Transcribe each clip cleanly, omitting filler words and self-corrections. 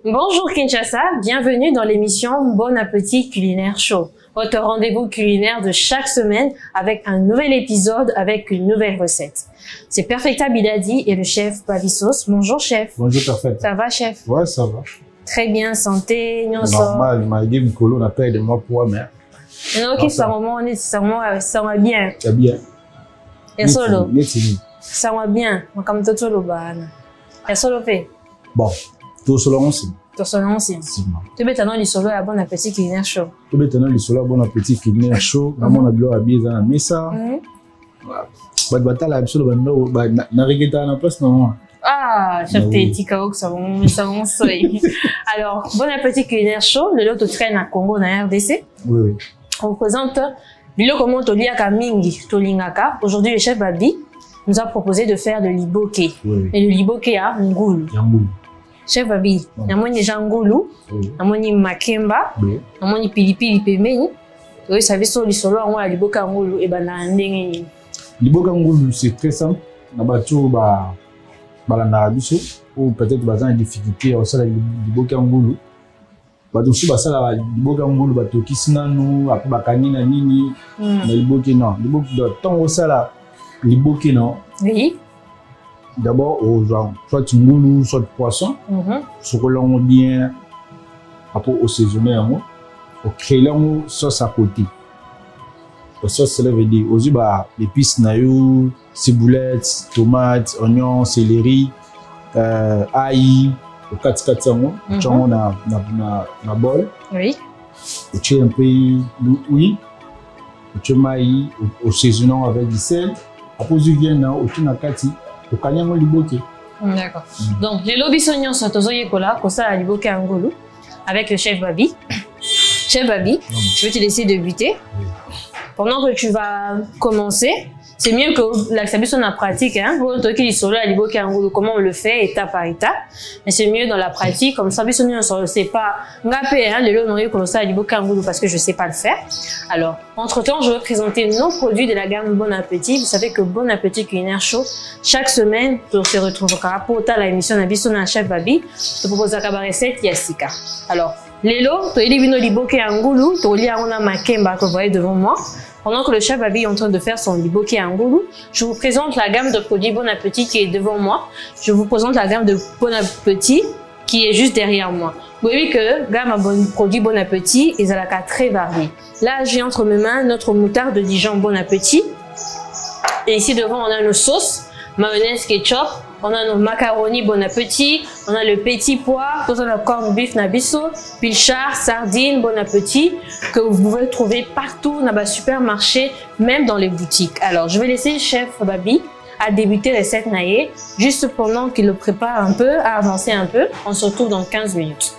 Bonjour Kinshasa, bienvenue dans l'émission Bon Appétit Culinaire Show, votre rendez-vous culinaire de chaque semaine avec un nouvel épisode avec une nouvelle recette. C'est Perfecta Biladi et le chef Bavisos. Bonjour chef. Bonjour Perfecta. Ça va chef? Ouais, ça va. Très bien, santé, normal, ma game colo, on appelle de moi pour mais. Non, ok, ça va bien. C'est bien. Et solo. Ça va bien. Comme tout solo bana. Et solo fait. Bon, tout solo aussi. Tout solo aussi. Tu veux t'annoncer le solo à Bon Appétit Culinaire Show. Tu veux t'annoncer le solo à Bon Appétit Culinaire Show. Maman a bien habillé dans la mesa. Batala solo bando na regeta na place non. Ah, chef Tika ça va soy. Alors, Bon Appétit Culinaire Show, le lot traîne à Congo na RDC. Oui oui. On présente bilo comment to liaka mingi to lingaka. Aujourd'hui le chef Babi nous a proposé de faire de l'iboké. Oui. Et le liboké a ngulu. Ngulu. Chef Babi, namoni jangulu, namoni makemba, namoni pilipili pembeni. Oui, ça veut dire lisolo ngo la liboka ngulu e bana ndenge ni. Liboka ngulu c'est très simple. Na bato ba balanda biso ou peut-être bazan en difficulté au sala liboka ngulu. Bato su basala liboka ngulu bato kisina no apo bakani na nini na liboke non. Liboka de temps au sala liboke non. Oui. D'abord, soit ngulu, soit poisson. Ce que l'on bien, après au saisonnier, au créer sauce à côté. La sauce, cela veut dire, aux yeux, épices, naïo, ciboulettes, tomates, oignons, céleri, ail, au 4-4 on a bol. Oui. Au tu un peu oui. Au tu maïs, au saisonnant avec du sel. Après, aux yeux, viennent, au tu n'as kati. D'accord. Donc, les lobbies soignants sont aux oyekola, comme ça, à l'iboké angolo, avec le chef Babi. Chef Babi, je vais te laisser débuter. Pendant que tu vas commencer, c'est mieux que la sabition en pratique, hein. Comment on le fait étape par étape. Mais c'est mieux dans la pratique, comme ça, on sait pas, parce que je sais pas le faire. Alors, entre-temps, je vais présenter nos produits de la gamme Bon Appétit. Vous savez que Bon Appétit Culinaire Show, chaque semaine, on se retrouve pour la émission de chef Babi, je propose la recette Yassika. Alors, Lelo, tu es liboké angulu, tu lis à makemba que vous voyez devant moi. Pendant que le chef Babi est en train de faire son liboké angulu, je vous présente la gamme de produits Bon Appétit qui est devant moi. Je vous présente la gamme de Bon Appétit qui est juste derrière moi. Vous voyez que gamme de produits Bon Appétit est à la carte très variée. Là, j'ai entre mes mains notre moutarde de Dijon Bon Appétit. Et ici devant, on a nos sauces, mayonnaise, ketchup. On a nos macaronis Bon Appétit, on a le petit pois, on a le corn beef nabiso, pilchard, sardines Bon Appétit, que vous pouvez trouver partout dans les supermarchés, même dans les boutiques. Alors, je vais laisser le chef Babi à débuter la recette naïe, juste pendant qu'il le prépare un peu, à avancer un peu. On se retrouve dans 15 minutes.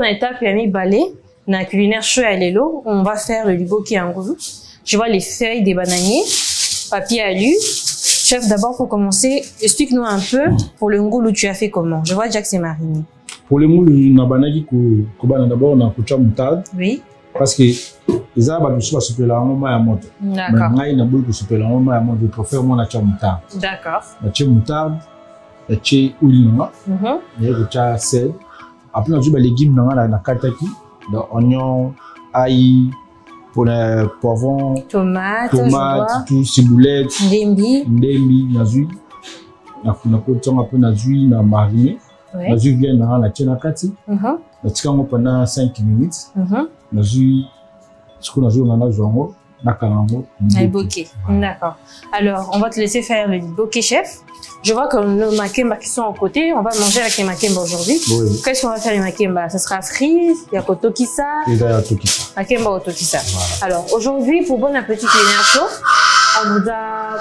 na étape ya mibale na culinaire chaud à l'élo, on va faire le liboké angulu. Je vois les feuilles des bananiers, papier alu. Chef, d'abord pour commencer, explique-nous un peu pour le ngulu tu as fait comment. Je vois déjà que c'est mariné. Pour le ngulu na banaki ko bana d'abord on a kucha moutarde. Oui. Parce que les arbres sont super là on ma moto. D'accord. Mais ngai na bulu super là on ma moto, je préfère moi na cha moutarde. D'accord. Na cha moutarde, na cha huile na. Et kucha sel. Après on a les légumes na kataki, donc oignon, ail, pour les poivrons, tomate, tout, ciboulette, ndembi, nazui. Na côté on a nazui na mariné. Nazui vient dans la tienne à kati. Na tika ngo pendant 5 minutes. Nazui ce qu'on a joué on a joué na karango. Liboké. D'accord. Alors, on va te laisser faire le liboké, chef. Je vois que nos makemba qui sont à côté, on va manger avec les makemba aujourd'hui. Oui. Qu'est-ce qu'on va faire les makemba? Ça sera frit, il y a kotokisa. Il y a tokisa. Makemba au tokisa. Voilà. Alors, aujourd'hui, pour bon appétit culinaire chaud, on vous a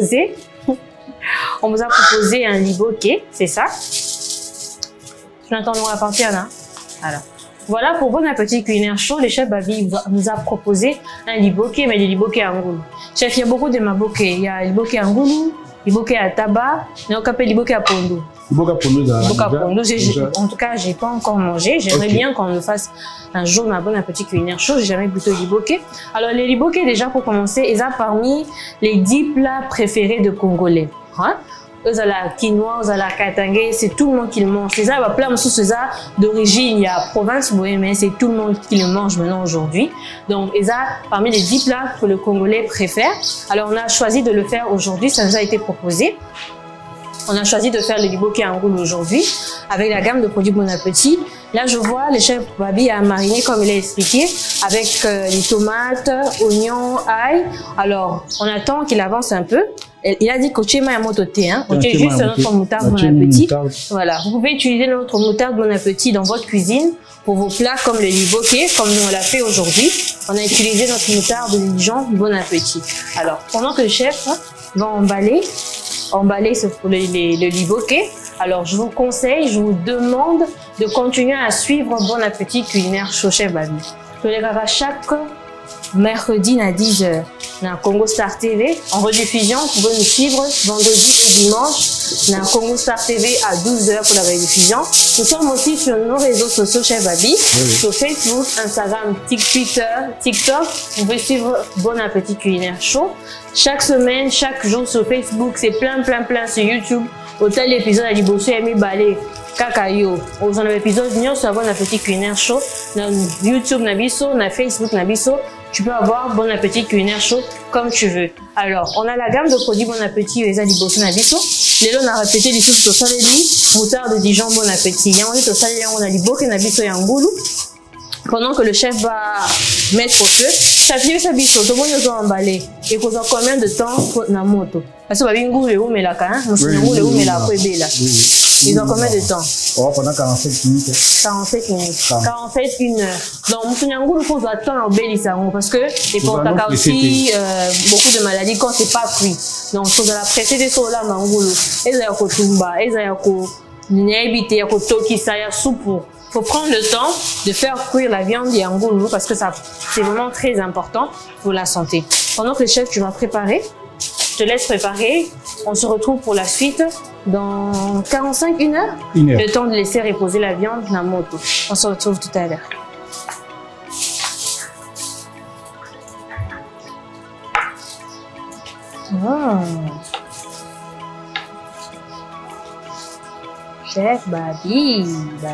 proposé un liboké, c'est ça? Tu entends nous rapporter, Anna? Alors. Voilà, pour bon appétit culinaire chaud, le chef Babi nous a proposé un liboké, mais du liboké angulu. Chef, il y a beaucoup de maboké. Il y a liboké angulu, liboké à tabac, mais on appelle liboké à pondo. Liboké à pondo, en tout cas, j'ai pas encore mangé. J'aimerais bien qu'on le fasse un jour dans un bon appétit culinaire chaud. J'ai jamais plutôt liboké. Alors, les liboké, déjà, pour commencer, ils sont parmi les 10 plats préférés de Congolais. Hein? Eux à la quinoa, eux à la katangé, c'est tout le monde qui le mange. C'est ça, bah, plein de choses d'origine, il y a province, mais c'est tout le monde qui le mange maintenant aujourd'hui. Donc, ils ont parmi les 10 plats que le Congolais préfère. Alors, on a choisi de le faire aujourd'hui, ça nous a été proposé. On a choisi de faire le liboké angulu aujourd'hui avec la gamme de produits Bon Appétit. Là, je vois le chef Babi a mariné comme il a expliqué avec les tomates, oignons, ail. Alors, on attend qu'il avance un peu. Il a dit que tu es hein. On est juste notre moutarde Bon Appétit. Voilà. Vous pouvez utiliser notre moutarde Bon Appétit dans votre cuisine pour vos plats comme le liboké, comme nous on l'a fait aujourd'hui. On a utilisé notre moutarde de Dijon Bon Appétit. Alors, pendant que le chef va emballer le liboké, alors je vous conseille, je vous demande de continuer à suivre Bon Appétit culinaire chaud chef Babi. Je les verrai chaque mercredi à 10h. Dans Congo Star TV, en rediffusion, vous pouvez nous suivre vendredi et dimanche dans Congo Star TV à 12h pour la rediffusion. Nous sommes aussi sur nos réseaux sociaux chez Babi, sur Facebook, Instagram, Twitter, TikTok. Vous pouvez suivre Bon Appétit culinaire chaud. Chaque semaine, chaque jour sur Facebook, c'est plein sur YouTube. Au tel épisode à Liboso Emi Balé, Kakayo. Aux en épisode, nous sur Bon Appétit culinaire chaud. Dans YouTube Nabiso, dans Facebook Nabiso. Tu peux avoir Bon Appétit culinaire chaud comme tu veux. Alors, on a la gamme de produits Bon Appétit les Liboso Nabiso. Les on a répété les choses au salé, moutarde de Dijon Bon Appétit. Il y a on est au salé, on a Liboké Nabiso Yangoulou. Pendant que le chef va mettre au feu, ça fait ça biso, tout le monde nous a emballé. Et qu'on a combien de temps pour la moto? Parce que Babingo le ou mais la can, nous sommes le ou mais la couébé là. Ils ont combien de temps? Oh, pendant 47 minutes. 47 minutes. 47 1 heure. Donc, Moussouniangou, il faut attendre au Bélissango parce que les portaca aussi, beaucoup de maladies quand c'est pas cuit. Donc, il faut la presser des sols Mangoulou. Et ça y a Kotumba, et ça y a Néabité, il y a Tokisa, il y a soupe. Il faut prendre le temps de faire cuire la viande et Angoulou parce que ça, c'est vraiment très important pour la santé. Pendant que le chef, tu vas préparer, je te laisse préparer. On se retrouve pour la suite dans 45, 1 heure. Le temps de laisser reposer la viande dans la moto. On se retrouve tout à l'heure. Chef Babi.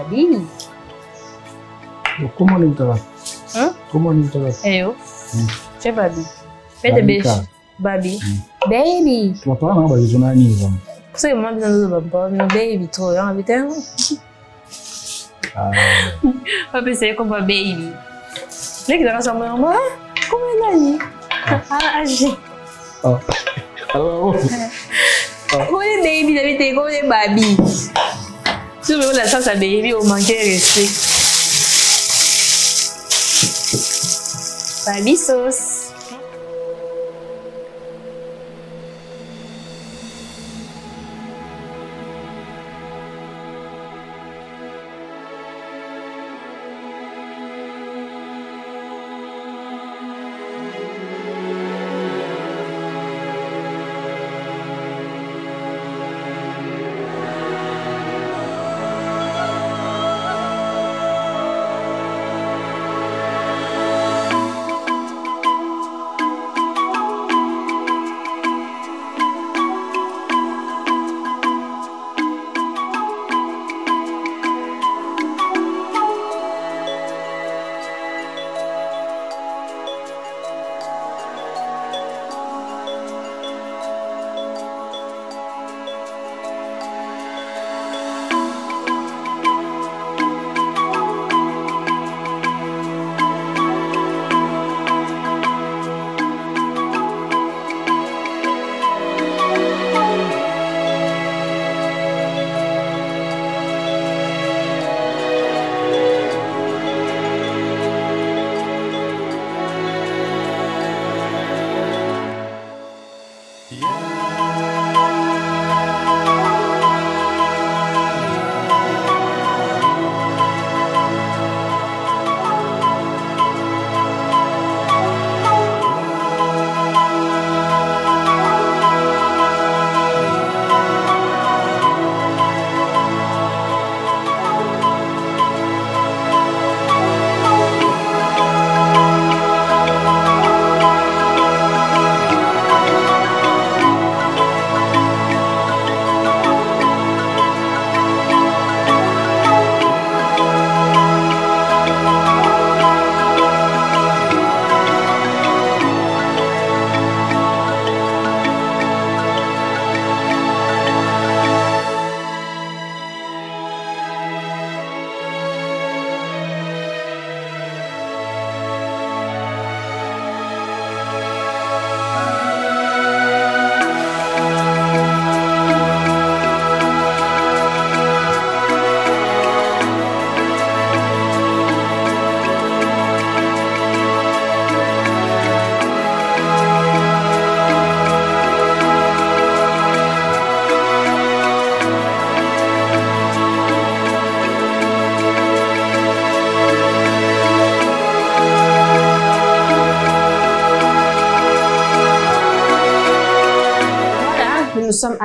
Comment on est Comment on est Eh oh. Chef Babi. Fais des bêches. Baby. Baby. Tu vas pas en avoir besoin d'un niveau. C'est moi qui ai besoin de baby trop. On va faire. On va essayer comme baby. Les gars, ça me dit, comment on a ah, j'ai. Alors. Comment les baby, d'habitude, comment les baby. Si vous voulez la sauce à baby, on manque de respect. Baby sauce.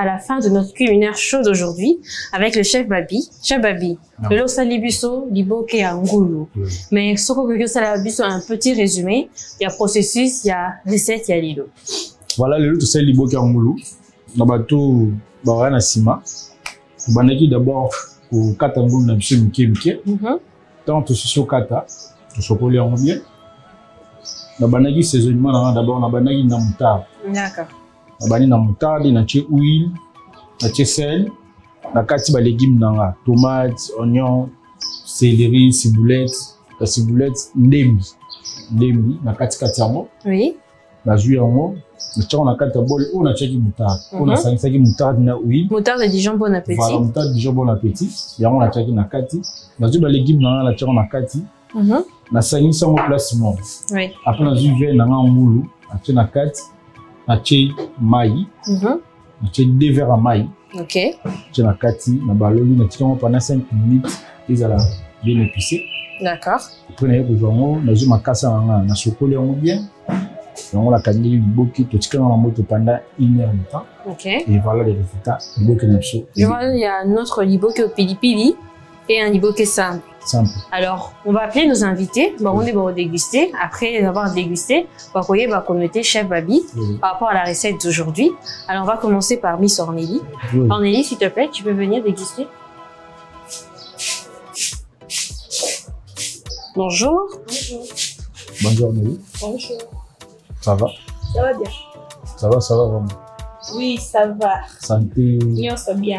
à la fin de notre culinaire chaud d'aujourd'hui avec le chef Babi. Chef Babi, le lo salibiso liboke angulu. Mais ce que salibiso un petit résumé, il y a processus, il y a recette, il y a lilo. Voilà le to sali liboke angulu. Na bato ba na sima. Banaki d'abord au kata ngulu na biso mike. Tant to so kata, to sokoli en bien. Na banaki saisonnement d'abord na banaki na moutarde. D'accord. Na bani na moutarde na tie huile, na tie sel, na kati ba légumes nanga, tomates, oignons, céleri, ciboulette, la ciboulette ndembi na kati yango. Oui. Na jus yango, na tie na kati bol ou na tie ki moutarde. On a sangisa ki moutarde na huile. Moutarde Dijon bon appétit. Voilà, moutarde Dijon bon appétit. Yango na tie ki na kati. Na jus ba légumes nanga na tie na kati. Na sangisa ngo place mo. Oui. Après na jus vert nanga ngulu, na tie na kati. Na tie maï. Na tie 2 verres à maï. OK. Tie na kati na baloli na tie pendant 5 minutes, ils allaient bien épicé. D'accord. Après na yeko zongo, na jus makasa nanga na sokoli yango bien. Donc on a gagné le liboki, tout ce qu'on a moto pendant 1 heure de temps. OK. Et voilà les résultats. Liboki napso. Je vois il y a notre liboki au pili-pili et un liboki simple. Alors, on va appeler nos invités. Bon, on est bon déguster. Après avoir dégusté, on va coller ma communauté chef Babi par rapport à la recette d'aujourd'hui. Alors, on va commencer par Miss Ornélie. Ornélie, s'il te plaît, tu peux venir déguster. Bonjour. Bonjour. Bonjour Ornélie. Bonjour. Ça va? Ça va bien. Ça va vraiment. Oui, ça va. Santé. Bien, ça bien.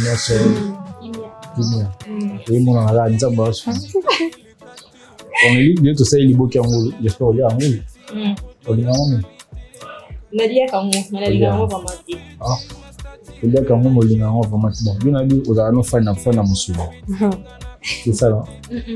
Et mon ala nzamba wasu. Ornélie, bien to say liboki angulu. J'espère oli angulu. Oli ngamo. Nadia kango, nadia kango vraiment. Ah. Nadia kango oli ngamo vraiment. Bon, bien ali oza no fana musulu. C'est ça là.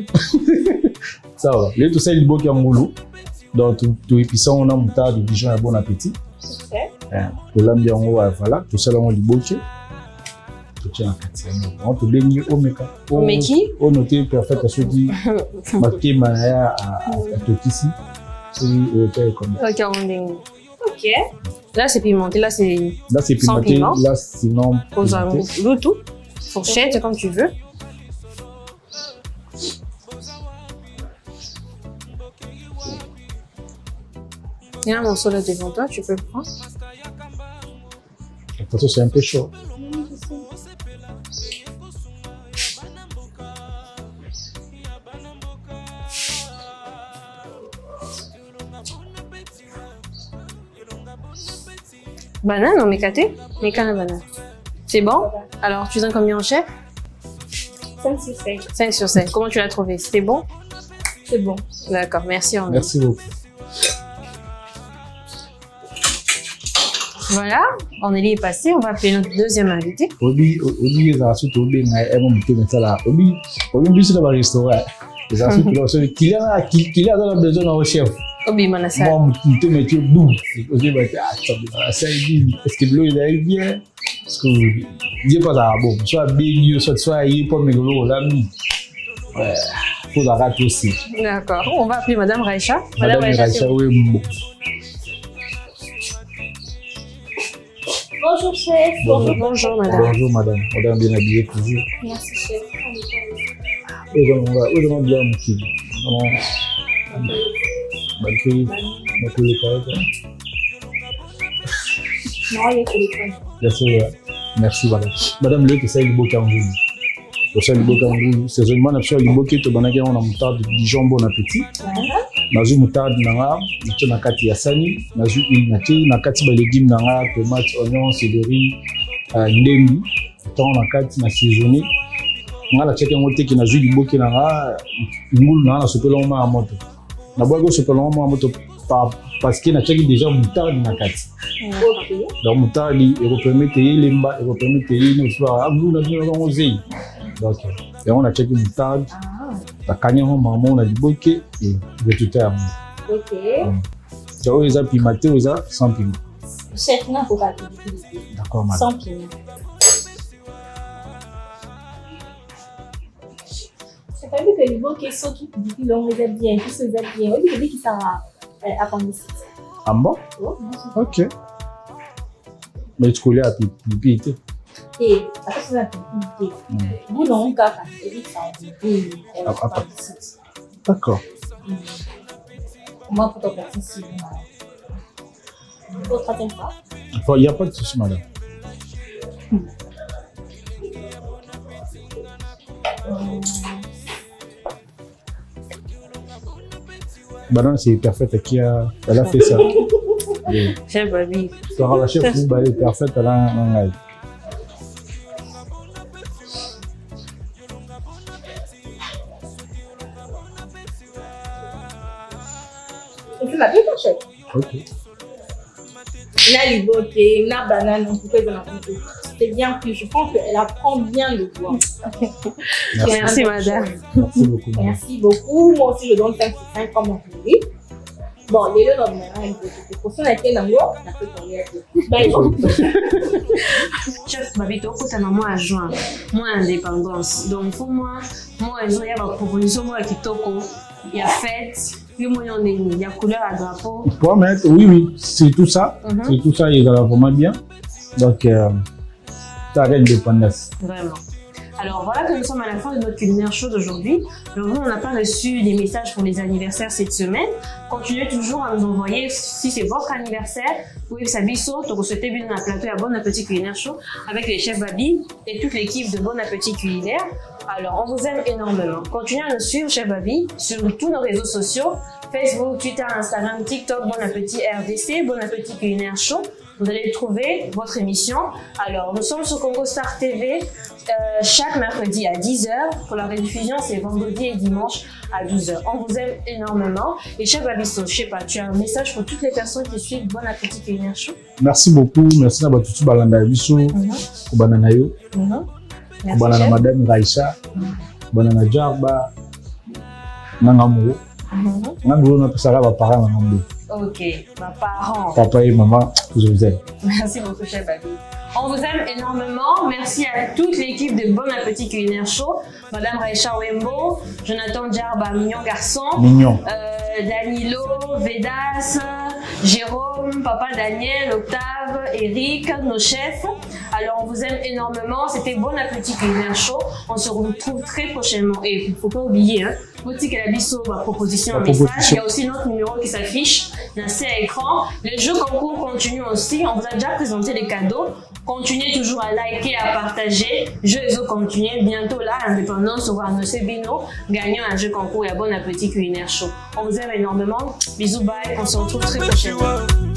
Ça va. Bien to say liboki angulu. Donc tout épicant on a moutarde Dijon bon appétit. Tout l'ambiance voilà, tout ça là on liboki. Tout tient en quatrième. On te bénit au meka. Omeki. On note parfait à ceux qui marqué manaya à Tokisi. C'est au comme. OK. Là c'est pimenté, là c'est pimenté, là sinon au tout. Fourchette comme tu veux. Il y a un morceau là devant toi, tu peux le prendre. De toute façon, c'est un peu chaud. Banane, on met caté? Mais quand la banane. C'est bon? Alors, tu donnes combien en chef? 5 sur 5. 5 sur 5. Comment tu l'as trouvé? C'était bon? C'est bon. D'accord, merci. Merci beaucoup. Voilà, Ornélie est passée, on va appeler notre deuxième invité. Obi, les assuites, Obi, c'est dans le restaurant. Les assuites, qu'il y a dans la besoin au chef. Obi, Manassa. Moi, je me suis dit, boum. Est-ce que l'eau est bien? Parce que je ne sais pas, bon, soit bien, soit il pas mes gros, l'ami. Il faut la rater aussi. D'accord, on va appeler Madame Raïcha. Madame Raïcha, oui, bon. Bonjour chef. Bonjour madame. Bonjour madame. Madame bien habillée toujours. Merci chef. On va bien monsieur. Merci madame. Madame le c'est le bokangou. C'est le bokangou. C'est seulement le boké to banaki on a moutarde Dijon bon appétit. Nazu moutarde nanga, tu na kati ya sani, nazu inati na kati ba légumes nanga, tomates, oignons, céleri, ndembi, tant na kati na saisonné. Ngala cheke ngote ki nazu liboki nanga, ngulu nanga sopelo ma moto. Na bogo sopelo ma moto parce que na cheke déjà moutarde na kati. Donc moutarde il permet de lemba, il permet de no soit ngulu na dino ngozei. Donc on a cheke moutarde. La canyon maman on a liboki et de tout à l'heure. OK. Tu as les pimentés ou sans piment. Chef, non, faut pas. D'accord, madame. Sans piment. C'est pas vu que les bons questions qui disent l'on les aime bien, qui se aiment bien. On dit qu'ils sont appendicites. Ah bon? Ok. Mais tu connais à pipi. Et ça fait ça pipi. Vous non cas c'est vite ça pipi. D'accord. Comment pour ton petit si Votre troisième fois. Il n'y a pas de souci, madame. Madame, c'est parfait, elle a fait ça. Chef Babi. La chef elle est parfaite, elle a un live. On fait ma petite chef. Ok. La liboté, la banane, on peut faire c'est bien que je pense qu'elle apprend bien le bois. Merci madame. Merci beaucoup. Madame. Merci beaucoup. Moi aussi, je donne 5 sur 5 comme on dit. Bon, les deux dans le même pour ça, on a été dans l'eau, on a fait tomber un peu. Chef Babi, tu as moi à joindre, moi indépendance. Donc, pour moi, il y a ma proposition, moi qui toko, il y a fête, il y a couleur à drapeau. Pour mettre, oui, c'est tout ça. C'est tout ça, il est vraiment bien. Donc, ça a l'indépendance. Vraiment. Alors voilà que nous sommes à la fin de notre culinaire show d'aujourd'hui. Donc on n'a pas reçu des messages pour les anniversaires cette semaine. Continuez toujours à nous envoyer si c'est votre anniversaire. Vous pouvez savoir donc vous souhaitez bien un plateau à Bon Appétit Culinaire Show avec les chefs Babi et toute l'équipe de Bon Appétit Culinaire. Alors on vous aime énormément. Continuez à nous suivre chef Babi sur tous nos réseaux sociaux Facebook, Twitter, Instagram, TikTok, Bon Appétit RDC, Bon Appétit Culinaire Show. Vous allez trouver votre émission. Alors, nous sommes sur Congo Star TV chaque mercredi à 10h. Pour la rediffusion, c'est vendredi et dimanche à 12h. On vous aime énormément. Et chef Babiso, je sais pas, tu as un message pour toutes les personnes qui suivent Bon Appétit Culinaire Show? Merci beaucoup. Merci à tout Balanda Biso, Banana Yo, Banana Madame Raïcha, Banana Djarba, Nangamou. Nangamou, on a ça là, parents Nangamou. Ok, ma parent. Papa et maman, je vous aime. Merci beaucoup, chef Babi. On vous aime énormément. Merci à toute l'équipe de Bon Appétit Culinaire Show. Madame Raïcha Wembo, Jonathan Djarba, mignon garçon. Mignon. Danilo, Vedas, Jérôme, Papa Daniel, Octave, Eric, nos chefs. Alors, on vous aime énormément. C'était Bon Appétit Culinaire Show. On se retrouve très prochainement. Et il ne faut pas oublier, hein, boutique à la biso, ma proposition, un message. Il y a aussi notre numéro qui s'affiche, c'est à écran. Les jeux concours continuent aussi. On vous a déjà présenté les cadeaux. Continuez toujours à liker, à partager. Jeux et continuez. Bientôt là, Indépendance, on va annoncer Bino, gagnant un jeu concours et à Bon Appétit Culinaire Show. On vous aime énormément. Bisous, bye. On se retrouve très prochainement.